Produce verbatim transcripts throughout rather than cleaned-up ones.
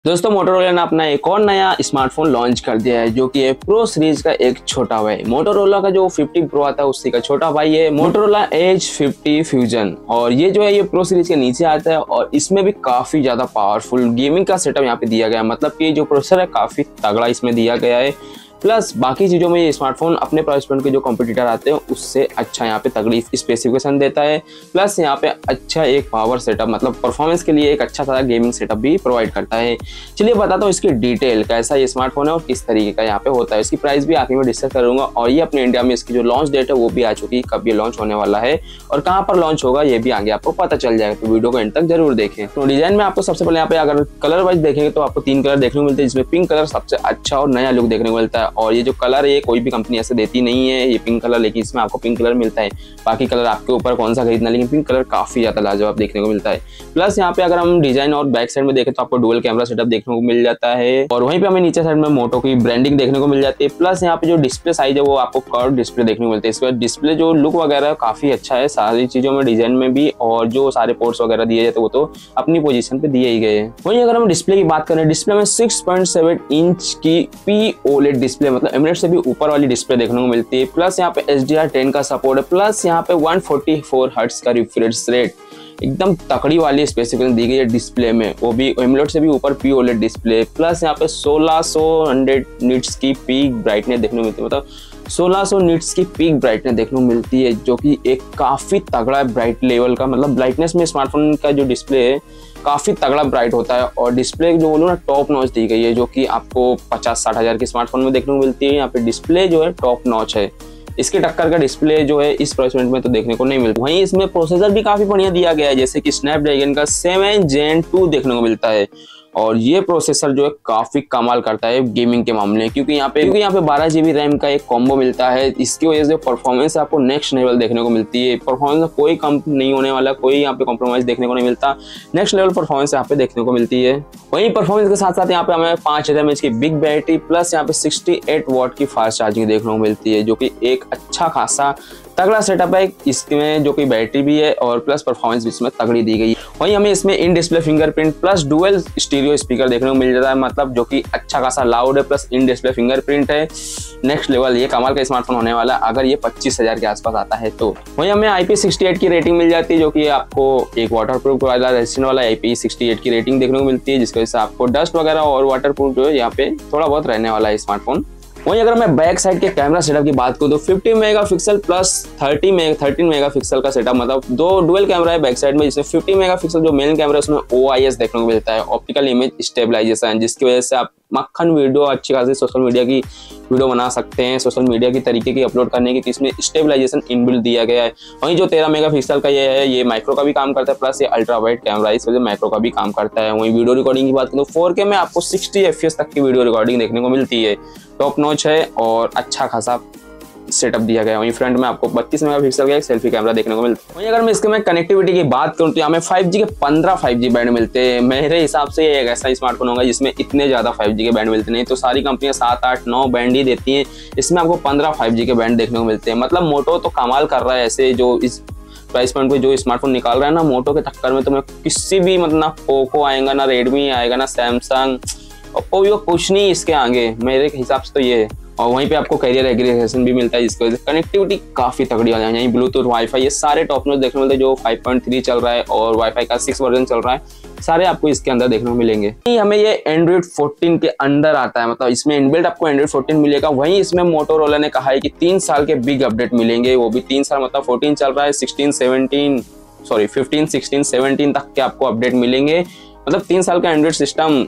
दोस्तों मोटोरोला ने अपना एक और नया स्मार्टफोन लॉन्च कर दिया है जो कि है प्रो सीरीज का एक छोटा भाई। मोटोरोला का जो फिफ्टी प्रो आता है उसी का छोटा भाई है मोटोरोला एज फिफ्टी फ्यूजन। और ये जो है ये प्रो सीरीज के नीचे आता है और इसमें भी काफी ज्यादा पावरफुल गेमिंग का सेटअप यहाँ पे दिया गया है। मतलब कि जो प्रोसेसर है काफी तगड़ा इसमें दिया गया है। प्लस बाकी चीज़ों में ये स्मार्टफोन अपने प्राइस पॉइंट के जो कॉम्पिटिटर आते हैं उससे अच्छा यहाँ पे तगड़ी स्पेसिफिकेशन देता है। प्लस यहाँ पे अच्छा एक पावर सेटअप मतलब परफॉर्मेंस के लिए एक अच्छा सा गेमिंग सेटअप भी प्रोवाइड करता है। चलिए बताता हूँ इसकी डिटेल कैसा ये स्मार्टफोन है और किस तरीके का यहाँ पे होता है। इसकी प्राइस भी आखिर में डिस्कस करूंगा और ये अपने इंडिया में इसकी जो लॉन्च डेट है वो भी आ चुकी है, कब ये लॉन्च होने वाला है और कहाँ पर लॉन्च होगा ये भी आगे आपको पता चल जाएगा। तो वीडियो को एंड तक जरूर देखें। तो डिजाइन में आपको सबसे पहले यहाँ पे अगर कलर वाइज देखेंगे तो आपको तीन कलर देखने को मिलते हैं, जिसमें पिंक कलर सबसे अच्छा और नया लुक देखने को मिलता है। और ये जो कलर ये कोई भी कंपनी ऐसे देती नहीं है ये पिंक कलर, लेकिन इसमें आपको पिंक कलर मिलता है। बाकी कलर आपके ऊपर कौन सा खरीदना, लेकिन पिंक कलर काफी ज्यादा लाजवाब देखने को मिलता है। प्लस यहाँ पे अगर हम डिजाइन और बैक साइड में देखें तो आपको डुअल कैमरा सेटअप देखने को मिल जाता है और वहीं पे हमें नीचे साइड में मोटो की ब्रांडिंग देखने को मिल जाती है। प्लस यहाँ पे जो डिस्प्ले साइज है वो आपको कर्व डिस्प्ले देखने को मिलता है। इसका डिस्प्ले जो लुक वगैरह काफी अच्छा है सारी चीजों में, डिजाइन में भी, और जो सारे पोर्ट्स वगैरह दिए जाते हैं वो तो अपनी पोजीशन पे दिए ही गए हैं। वहीं अगर हम डिस्प्ले की बात करें, डिस्प्ले में सिक्स पॉइंट सेवन इंच की पी ओलेड डिस्प्ले मतलब एमोलेड से भी ऊपर वाली डिस्प्ले देखने को मिलती है। प्लस यहाँ पे एच डी आर टेन का सपोर्ट है। प्लस यहाँ पे वन फोर्टी फोर हर्ट्ज का रिफ्रेश रेट, एकदम तकड़ी वाली स्पेसिफिकेशन दी गई है डिस्प्ले में, वो भी एमोलेड से भी ऊपर पी ओलेड डिस्प्ले। प्लस यहाँ पे सोलह सौ निट्स की पीक ब्राइटनेस देखने को मिलती है, मतलब सोलह सौ निट्स की पीक ब्राइटनेस देखने को मिलती है जो कि एक काफी तगड़ा ब्राइट लेवल का, मतलब ब्राइटनेस में स्मार्टफोन का जो डिस्प्ले है काफी तगड़ा ब्राइट होता है। और डिस्प्ले जो बोलूँ ना टॉप नॉच दी गई है जो कि आपको पचास साठ हजार के स्मार्टफोन में देखने को मिलती है। यहाँ पे डिस्प्ले जो है टॉप नॉच है, इसके टक्कर का डिस्प्ले जो है इस प्राइस पॉइंट में तो देखने को नहीं मिलता। वहीं इसमें प्रोसेसर भी काफी बढ़िया दिया गया है, जैसे कि स्नैपड्रैगन का सेवन जेन टू देखने को मिलता है। और ये प्रोसेसर जो है काफी कमाल करता है गेमिंग के मामले में, क्योंकि यहाँ पे क्योंकि यहाँ पे बारह जीबी रैम का एक कॉम्बो मिलता है। इसकी वजह से परफॉर्मेंस आपको नेक्स्ट लेवल देखने को मिलती है। परफॉर्मेंस में कोई कम नहीं होने वाला, कोई यहाँ पे कॉम्प्रोमाइज देखने को नहीं मिलता, नेक्स्ट लेवल परफॉर्मेंस यहाँ पे देखने को मिलती है। वहीं परफॉर्मेंस के साथ साथ यहाँ पे हमें पांच हजार एम एच की बिग बैटरी प्लस यहाँ पे सिक्सटी एट वॉट की फास्ट चार्जिंग देखने को मिलती है, जो कि एक अच्छा खासा तगड़ा सेटअप है इसमें, जो कि बैटरी भी है और प्लस परफॉर्मेंस भी इसमें तगड़ी दी गई है। वहीं हमें इसमें in display fingerprint plus dual stereo speaker देखने को मिल जाता है, मतलब जो कि अच्छा खासा लाउड है, प्लस इन डिस्प्ले फिंगरप्रिंट है। नेक्स्ट लेवल ये कमाल का स्मार्टफोन होने वाला है अगर ये पच्चीस हजार के आसपास आता है तो। वहीं हमें आई पी सिक्सटी एट की रेटिंग मिल जाती है, जो कि आपको एक वाटरप्रूफ वाला रेजिस्टेंट वाला आई पी सिक्सटी एट की रेटिंग देखने को मिलती है, जिसकी वजह से आपको डस्ट वगैरह और वाटरप्रूफ जो है यहाँ पे थोड़ा बहुत रहने वाला है स्मार्टफोन। वहीं अगर मैं बैक साइड के कैमरा सेटअप की बात करूं तो fifty megapixel plus thirty thirteen megapixel का सेटअप, मतलब दो डुअल कैमरा है बैक साइड में, जिसमें फिफ्टी मेगापिक्सल जो मेन कैमरा है उसमें ओ आई एस देखने को मिलता है, ऑप्टिकल इमेज स्टेबलाइजेशन, जिसकी वजह से आप मक्खन वीडियो अच्छी खासी सोशल मीडिया की वीडियो बना सकते हैं, सोशल मीडिया की तरीके की अपलोड करने की, तो इसमें स्टेबलाइजेशन इनबिल्ट दिया गया है। वहीं जो तेरह मेगापिक्सल का ये है ये माइक्रो का भी काम करता है, प्लस ये अल्ट्रा वाइड कैमरा है, इस वजह से माइक्रो का भी काम करता है। वहीं वीडियो रिकॉर्डिंग की बात करूँ तो फोर के में आपको सिक्सटी एफ पी एस तक की वीडियो रिकॉर्डिंग देखने को मिलती है, टॉप नॉच है और अच्छा खासा सेटअप दिया गया है। वहीं फ्रंट में आपको बत्तीस मेगापिक्सल का एक सेल्फी कैमरा देखने को मिलता है। वहीं अगर मैं इसके में कनेक्टिविटी की बात करूं तो यहाँ में फाइव जी के पंद्रह फाइव जी बैंड मिलते हैं। मेरे हिसाब से ये एक ऐसा स्मार्टफोन होगा जिसमें इतने ज्यादा फाइव जी के बैंड मिलते नहीं, तो सारी कंपनियां सात आठ नौ बैंड ही देती हैं, इसमें आपको पंद्रह फाइव जी के बैंड देखने को मिलते हैं। मतलब मोटो तो कमाल कर रहा है ऐसे, जो इस प्राइस पॉइंट पे जो स्मार्टफोन निकाल रहा है ना मोटो के टक्कर में तो मैं किसी भी मतलब ना पोको आएगा ना रेडमी आएगा ना सैमसंग, ओप्पो वीवो कुछ नहीं इसके आगे मेरे हिसाब से तो ये है। और वहीं पे आपको कैरियर एग्रीगेशन भी मिलता है, जिसकी वजह से कनेक्टिविटी काफी तगड़ी हो जाए। यहीं ब्लूटूथ वाईफाई ये सारे टॉप नॉच देखने को मिलते हैं, जो फाइव पॉइंट थ्री चल रहा है और वाईफाई का सिक्स वर्जन चल रहा है, सारे आपको इसके अंदर देखने को मिलेंगे। हमें ये एंड्रॉइड फोर्टीन के अंदर आता है, मतलब इसमें इनबिल्ट आपको एंड्रॉइड फोर्टीन मिलेगा। वहीं इसमें मोटोरोला ने कहा है कि तीन साल के बिग अपडेट मिलेंगे, वो भी तीन साल मतलब फोर्टीन चल रहा है, sixteen seventeen sorry fifteen sixteen seventeen तक के आपको अपडेट मिलेंगे। मतलब तीन साल का एंड्रॉइड सिस्टम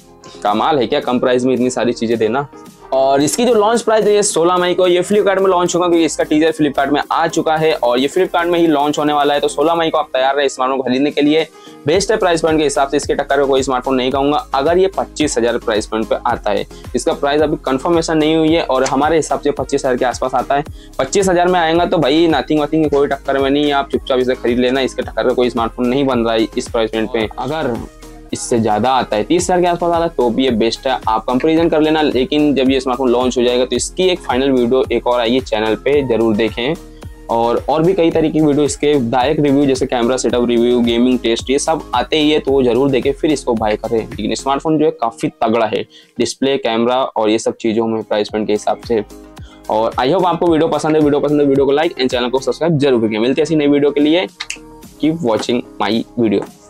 कमाल है क्या, कम प्राइस में इतनी सारी चीजें देना। और इसकी जो लॉन्च प्राइस है ये सोलह मई को ये फ्लिपकार्ट में लॉन्च होगा, क्योंकि इसका टीजर फ्लिपकार्ट में आ चुका है और ये फ्लिपकार्ट में ही लॉन्च होने वाला है। तो सोलह मई को आप तैयार रहे स्मार्टफोन को खरीदने के लिए। बेस्ट है प्राइस पॉइंट के हिसाब से, इसके टक्कर का कोई स्मार्टफोन नहीं कहूंगा अगर ये पच्चीस हजार प्राइस पॉइंट पे आता है। इसका प्राइस अभी कंफर्मेशन नहीं हुई है और हमारे हिसाब से पच्चीस हजार के आसपास आता है। पच्चीस हजार में आएगा तो भाई नथिंग वथिंग कोई टक्कर में नहीं, आप चुपचाप इसे खरीद लेना, इसके टक्कर का कोई स्मार्टफोन नहीं बन रहा है इस प्राइस पॉइंट पे। अगर इससे ज्यादा आता है तीस हजार के आसपास आता है तो भी ये बेस्ट है, आप कंपैरिजन कर लेना। लेकिन जब ये स्मार्टफोन लॉन्च हो जाएगा तो इसकी एक फाइनल वीडियो एक और आएगी चैनल पे, जरूर देखें। और और भी कई तरीके की वीडियो इसके डायरेक्ट रिव्यू जैसे camera setup review, gaming test, ये सब आते ही है, तो वो जरूर देखें फिर इसको बाय करें। लेकिन स्मार्टफोन जो है काफ़ी तगड़ा है, डिस्प्ले, कैमरा और ये सब चीज़ों में प्राइस पॉइंट के हिसाब से। और आई होप आपको वीडियो पसंद है। वीडियो पसंद है वीडियो को लाइक एंड चैनल को सब्सक्राइब जरूर करिए। मिलते हैं ऐसी नई वीडियो के लिए। Keep watching my video.